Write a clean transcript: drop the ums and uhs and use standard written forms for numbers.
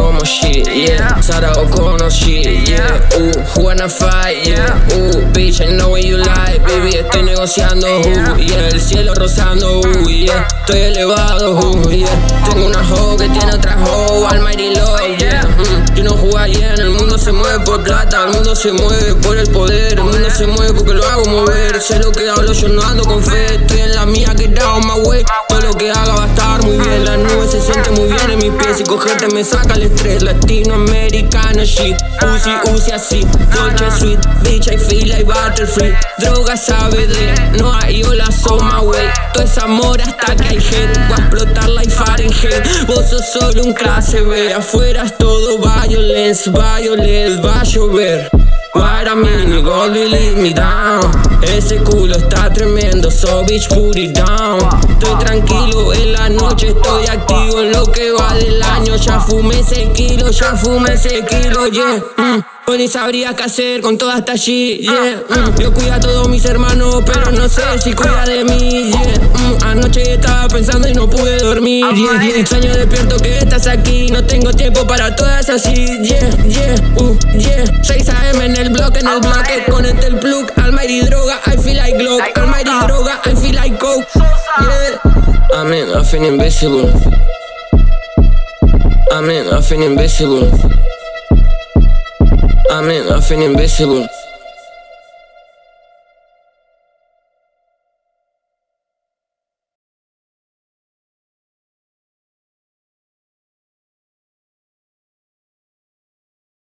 como shit, yeah. Sarah O'Connor shit, yeah. Who wanna fight, yeah. Bitch, I know when you lie, baby, estoy negociando, yeah. El cielo rozando, yeah. Estoy elevado, yeah. Tengo una hoe que tiene otra hoe, almighty love, yeah. Yo no juego bien, el mundo se mueve por plata, el mundo se mueve por el poder, el mundo se mueve porque lo hago mover. Sé lo que hablo, yo no ando con fe, estoy en la mía, get down my way. Todo lo que haga va a estar muy bien, la nube se siente muy bien en mis pies y cogerte me saca el estrés. Latinoamericano shit, Uzi así, Dolce sweet, bitch I feel like Butterfree. Drogas ABD, no hay olas on my way. Todo es amor hasta que hay hate, voy a explotar like Fahrenheit. Vos sos solo un clase B, afuera es todo violence, va a llover. What I mean, you gonna leave me down. Ese culo está tremendo, so bitch put it down. Estoy tranquilo en la noche, estoy activo en lo que va del año. Ya fumé 6 kilos, yeah. Yo ni sabría qué hacer con toda esta shit, yeah. Yo cuido a todos mis hermanos, pero no sé si cuida de mí, yeah. Anoche estaba pensando y no pude dormir, yeah. Sueño despierto que estás aquí, no tengo tiempo para todas así, yeah. 6 AM en el bloque, conecté el plug. Almighty droga, I feel like Glock. Almighty droga, I feel like Coke, yeah. I feel invisible. I feel invisible. I feel invisible.